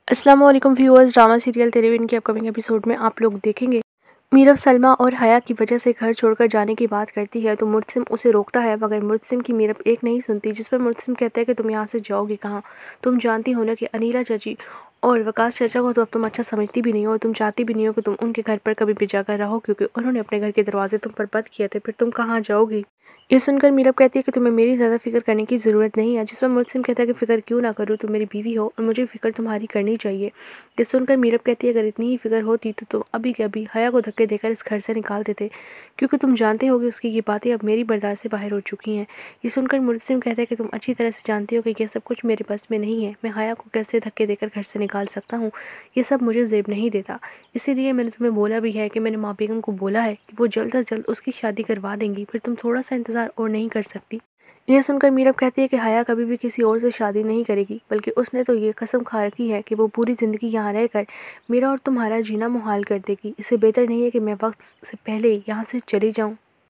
अस्सलाम वालेकुम viewers. Drama serial तेरे बिन के अपकमिंग एपिसोड में आप लोग देखेंगे मीरब सलमा और हया की वजह से घर छोड़कर जाने की बात करती है तो मुर्तसिम उसे रोकता है, मगर मुर्तसिम की मीरब एक नहीं सुनती, जिस पर मुर्तसिम कहता है कि तुम यहाँ से जाओगे कहाँ। तुम जानती हो ना कि अनीला चाची और वकास चाचा को तो अब तुम अच्छा समझती भी नहीं हो और तुम चाहती भी नहीं हो कि तुम उनके घर पर कभी भी जाकर रहो, क्योंकि उन्होंने अपने घर के दरवाजे तुम पर बंद किए थे। फिर तुम कहाँ जाओगी? ये सुनकर मीरब कहती है कि तुम्हें मेरी ज़्यादा फिक्र करने की ज़रूरत नहीं है, जिस पर मुल्सिम कहता है कि फ़िक्र क्यों ना करूँ, तुम मेरी बीवी हो और मुझे फ़िक्र तुम्हारी करनी चाहिए। ये सुनकर मीरब कहती है अगर इतनी ही फिक्र होती तो तुम अभी के अभी हया को धक्के देकर इस घर से निकाल देते, क्योंकि तुम जानते हो कि उसकी ये बातें अब मेरी बर्दाश्त से बाहर हो चुकी हैं। ये सुनकर मुल्सिम कहता है कि तुम अच्छी तरह से जानती हो कि यह सब कुछ मेरे बस में नहीं है, मैं हया को कैसे धक्के देकर घर से निकाल सकता हूँ, ये सब मुझे ज़ेब नहीं देता। इसीलिए मैंने तुम्हें बोला भी है कि मैंने माँ बेगम को बोला है कि वो जल्द से जल्द उसकी शादी करवा देंगी, फिर तुम थोड़ा सा इंतज़ार और नहीं कर सकती? यह सुनकर मीरब कहती है कि हया कभी भी किसी और से शादी नहीं करेगी, बल्कि उसने तो ये कसम खा रखी है कि वो पूरी ज़िंदगी यहाँ रहकर मेरा और तुम्हारा जीना मुहाल कर देगी। इससे बेहतर नहीं है कि मैं वक्त से पहले यहाँ से चली जाऊँ।